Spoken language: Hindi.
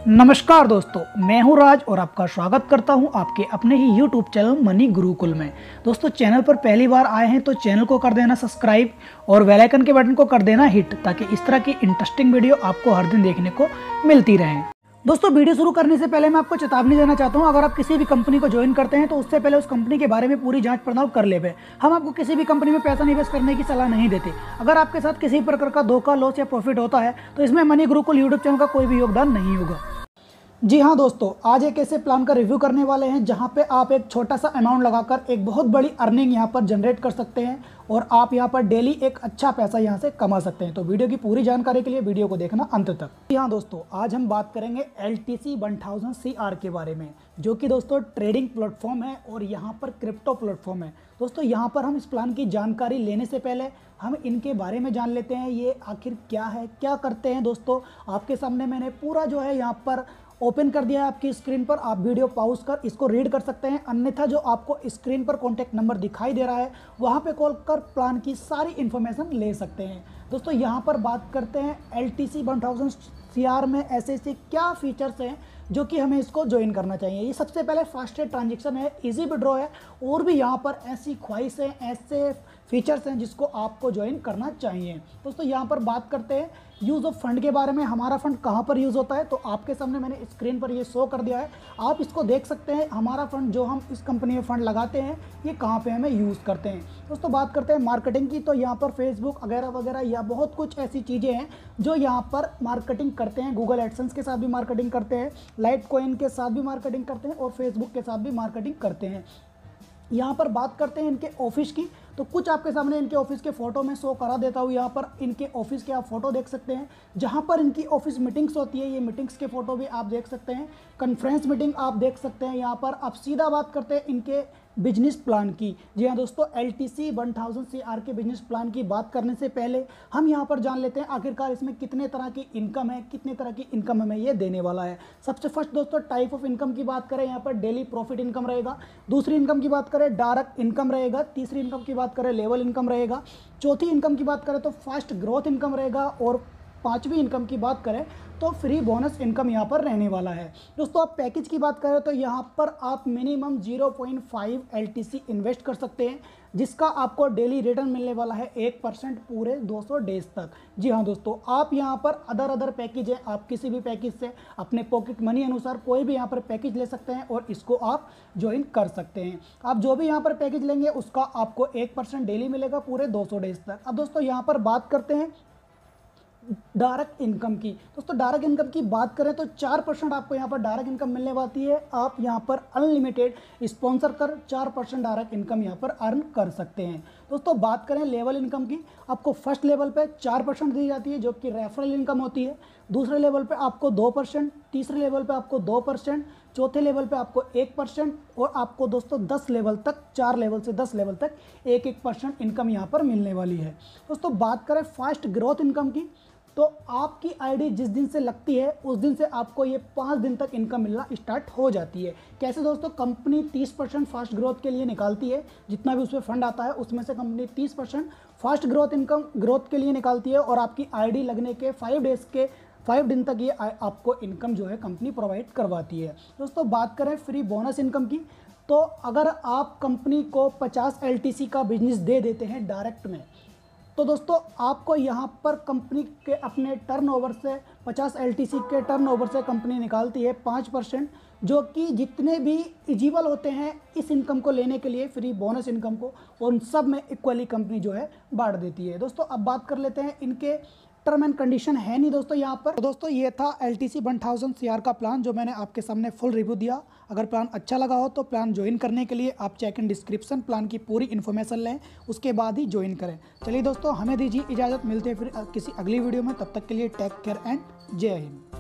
नमस्कार दोस्तों, मैं हूं राज और आपका स्वागत करता हूं आपके अपने ही YouTube चैनल मनी गुरुकुल में। दोस्तों, चैनल पर पहली बार आए हैं तो चैनल को कर देना सब्सक्राइब और बेल आइकन के बटन को कर देना हिट, ताकि इस तरह की इंटरेस्टिंग वीडियो आपको हर दिन देखने को मिलती रहे। दोस्तों, वीडियो शुरू करने से पहले मैं आपको चेतावनी देना चाहता हूं, अगर आप किसी भी कंपनी को ज्वाइन करते हैं तो उससे पहले उस कंपनी के बारे में पूरी जांच पड़ताल कर ले। हम आपको किसी भी कंपनी में पैसा निवेश करने की सलाह नहीं देते। अगर आपके साथ किसी प्रकार का धोखा, लॉस या प्रॉफिट होता है तो इसमें मनी गुरुकुल यूट्यूब चैनल का कोई भी योगदान नहीं होगा। जी हाँ दोस्तों, आज एक ऐसे प्लान का रिव्यू करने वाले हैं जहां पे आप एक छोटा सा अमाउंट लगाकर एक बहुत बड़ी अर्निंग यहां पर जनरेट कर सकते हैं और आप यहां पर डेली एक अच्छा पैसा यहां से कमा सकते हैं। तो वीडियो की पूरी जानकारी के लिए वीडियो को देखना अंत तक। जी हाँ दोस्तों, आज हम बात करेंगे LTC 1000 CR के बारे में, जो कि दोस्तों ट्रेडिंग प्लेटफॉर्म है और यहाँ पर क्रिप्टो प्लेटफॉर्म है। दोस्तों, यहाँ पर हम इस प्लान की जानकारी लेने से पहले हम इनके बारे में जान लेते हैं, ये आखिर क्या है, क्या करते हैं। दोस्तों, आपके सामने मैंने पूरा जो है यहाँ पर ओपन कर दिया है आपकी स्क्रीन पर। आप वीडियो पॉज कर इसको रीड कर सकते हैं, अन्यथा जो आपको स्क्रीन पर कॉन्टैक्ट नंबर दिखाई दे रहा है वहाँ पे कॉल कर प्लान की सारी इन्फॉर्मेशन ले सकते हैं। दोस्तों, यहाँ पर बात करते हैं LTC 1000 CR में ऐसे क्या फीचर्स हैं जो कि हमें इसको ज्वाइन करना चाहिए। ये सबसे पहले फास्टेस्ट ट्रांजेक्शन है, इजी विड्रॉ है और भी यहाँ पर ऐसी ख्वाहिश है, ऐसे फीचर्स हैं जिसको आपको ज्वाइन करना चाहिए। दोस्तों, यहाँ पर बात करते हैं यूज़ ऑफ फंड के बारे में। हमारा फंड कहाँ पर यूज़ होता है, तो आपके सामने मैंने स्क्रीन पर ये शो कर दिया है, आप इसको देख सकते हैं। हमारा फंड जो हम इस कंपनी में फ़ंड लगाते हैं ये कहाँ पे हमें यूज़ करते हैं। दोस्तों, बात करते हैं मार्केटिंग की, तो यहाँ पर फेसबुक वगैरह वगैरह या बहुत कुछ ऐसी चीज़ें हैं जो यहाँ पर मार्केटिंग करते हैं। गूगल एडसेंस के साथ भी मार्केटिंग करते हैं, लाइटकॉइन के साथ भी मार्केटिंग करते हैं और फेसबुक के साथ भी मार्केटिंग करते हैं। यहाँ पर बात करते हैं इनके ऑफिस की, तो कुछ आपके सामने इनके ऑफिस के फ़ोटो में शो करा देता हूँ। यहाँ पर इनके ऑफिस के आप फ़ोटो देख सकते हैं, जहाँ पर इनकी ऑफिस मीटिंग्स होती है, ये मीटिंग्स के फ़ोटो भी आप देख सकते हैं। कॉन्फ्रेंस मीटिंग आप देख सकते हैं यहाँ पर। अब सीधा बात करते हैं इनके बिजनेस प्लान की। जी हाँ दोस्तों, LTC 1000 CR के बिजनेस प्लान की बात करने से पहले हम यहाँ पर जान लेते हैं आखिरकार इसमें कितने तरह की इनकम है, कितने तरह की इनकम हमें ये देने वाला है। सबसे फर्स्ट दोस्तों, टाइप ऑफ इनकम की बात करें, यहाँ पर डेली प्रॉफिट इनकम रहेगा। दूसरी इनकम की बात करें डायरेक्ट इनकम रहेगा। तीसरी इनकम की बात करें लेवल इनकम रहेगा। चौथी इनकम की बात करें तो फास्ट ग्रोथ इनकम रहेगा और पांचवी इनकम की बात करें तो फ्री बोनस इनकम यहाँ पर रहने वाला है। दोस्तों, आप पैकेज की बात करें तो यहाँ पर आप मिनिमम 0.5 LTC इन्वेस्ट कर सकते हैं, जिसका आपको डेली रिटर्न मिलने वाला है 1% पूरे 200 डेज तक। जी हाँ दोस्तों, आप यहाँ पर अदर पैकेज है, आप किसी भी पैकेज से अपने पॉकेट मनी अनुसार कोई भी यहाँ पर पैकेज ले सकते हैं और इसको आप ज्वाइन कर सकते हैं। आप जो भी यहाँ पर पैकेज लेंगे उसका आपको 1% डेली मिलेगा पूरे 200 डेज तक। अब दोस्तों, यहाँ पर बात करते हैं डायरेक्ट इनकम की। दोस्तों, डायरेक्ट इनकम की बात करें तो 4% आपको यहाँ पर डायरेक्ट इनकम मिलने वाली है। आप यहाँ पर अनलिमिटेड स्पॉन्सर कर 4% डायरेक्ट इनकम यहाँ पर अर्न कर सकते हैं। दोस्तों, बात करें लेवल इनकम की, आपको फर्स्ट लेवल पे 4% दी जाती है जो कि रेफरल इनकम होती है। दूसरे लेवल पे आपको 2%, तीसरे लेवल पे आपको 2%, चौथे लेवल पे आपको 1% और आपको दोस्तों 10 लेवल तक, 4 लेवल से 10 लेवल तक 1% इनकम यहाँ पर मिलने वाली है। दोस्तों, बात करें फास्ट ग्रोथ इनकम की, तो आपकी आईडी जिस दिन से लगती है उस दिन से आपको ये 5 दिन तक इनकम मिलना स्टार्ट हो जाती है। कैसे दोस्तों, कंपनी 30% फास्ट ग्रोथ के लिए निकालती है, जितना भी उसमें फंड आता है उसमें से कंपनी 30% फास्ट ग्रोथ के लिए निकालती है और आपकी आईडी लगने के 5 दिन तक ये आपको इनकम जो है कंपनी प्रोवाइड करवाती है। दोस्तों, बात करें फ्री बोनस इनकम की, तो अगर आप कंपनी को 50 LTC का बिजनेस दे देते हैं डायरेक्ट में, तो दोस्तों आपको यहाँ पर कंपनी के अपने टर्नओवर से 50 LTC के टर्नओवर से कंपनी निकालती है 5%, जो कि जितने भी एलिजिबल होते हैं इस इनकम को लेने के लिए, फ्री बोनस इनकम को, उन सब में इक्वली कंपनी जो है बांट देती है। दोस्तों, अब बात कर लेते हैं इनके टर्म एंड कंडीशन है नहीं दोस्तों यहाँ पर। तो दोस्तों, ये था LTC 1000 CR का प्लान जो मैंने आपके सामने फुल रिव्यू दिया। अगर प्लान अच्छा लगा हो तो प्लान ज्वाइन करने के लिए आप चेक इन डिस्क्रिप्शन, प्लान की पूरी इन्फॉर्मेशन लें, उसके बाद ही ज्वाइन करें। चलिए दोस्तों, हमें दीजिए इजाज़त, मिलते हैं फिर किसी अगली वीडियो में। तब तक के लिए टेक केयर एंड जय हिंद।